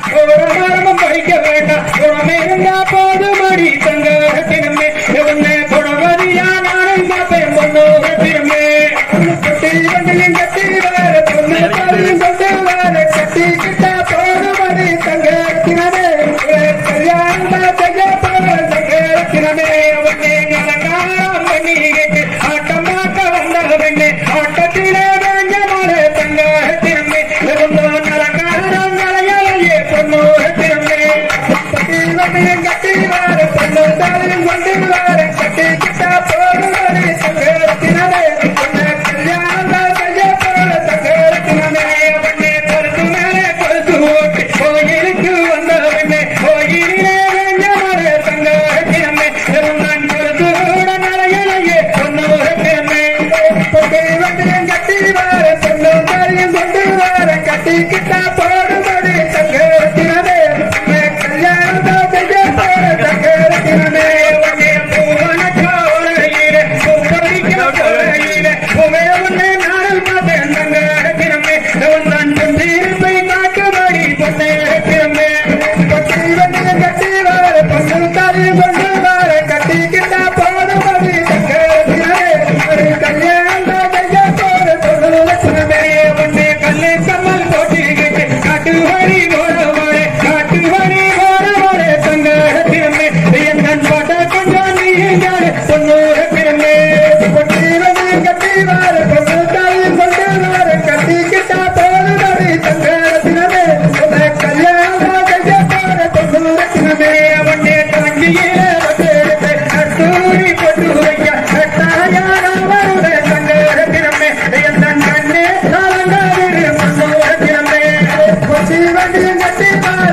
ஒரு மரமும் பறிக்க வேண்டாம் குணமே இருந்தா போதுமடி தங்கத்தினமே உன்னை குணவதியா நானும் பார்ப்பேன் பொண்ணோகத்தினமே கட்டி வண்டியும் கட்டி வேற பொண்ணு பாரியும் கொண்டு வேற கட்டி கிட்டா போதுமடி தங்கத்தினமே கல்யாணம் செய்ய போற தங்கத்தினமே உன்னை நலங்காரம் பண்ணி கேட்டு ஆட்டமாக்க வந்த வெண்ணே ஆட்டத்திலே வேஞ்சமான தங்கத்தினமே நலங்காரம் நலையே பொண்ணோகத்தினமே கட்டி வண்டியும் கட்டி வேற பொண்ணு பாரியும் கொண்டு வேற கட்டி கிட்டா போதுமடி தங்கத்தினமே கோயிலுக்கு வந்தவனே கோயிலே வேஞ்சமான தங்கத்தினமே நான் பொறுத்து கூட நலையே பொண்ணோகத்தினமே கட்டி வேற பொண்ணு தாரியும் கொண்டு வேற கட்டி கிட்டா போடுபடி தங்கத்தினமே கல்யாணம் செய்ய போற தங்கத்தினமே பூவனக்கா உலகிலே பூப்பறிக்க உலகிலே பூவே உன்னை நாடல் பார்த்தேன் தங்கத்தினமே நான் திருப்பை காட்டுபடி பொண்ணேத்தினமே கட்டி வண்டியும் கட்டி வேற பொண்ணு தாரியும் கொண்டு வேற கட்டி கிட்டா போடுபடி தங்கத்தினமே கல்யாணம் செய்ய போற பொண்ணோகத்தினமே உன்னை கல்லே கம்மல் போட்டிக்கிட்டு காட்டு வழி ஓடவாடே காட்டு வழி ஓடவாடே தங்கத்தினமே என் பாட்ட கொஞ்சம் நீங்காடு பொண்ணோகத்தினமே கட்டி வண்டியும் கட்டி வேற பொண்ணு தாரியும் கொண்டு வேற கட்டி கிட்டா போடுபடி தங்கத்தினமே கல்யாணம் செய்ய போற பொண்ணோகத்தினமே உன்னை காஞ்சியிலே வந்தெடுத்து கட்டூரி போட்டு வைக்க கட்டாயான வருட தங்கத்தினமே என் கண்ணே கலங்காதிரு பொண்ணோகத்தினமே கொச்சி வண்டியும் கட்டி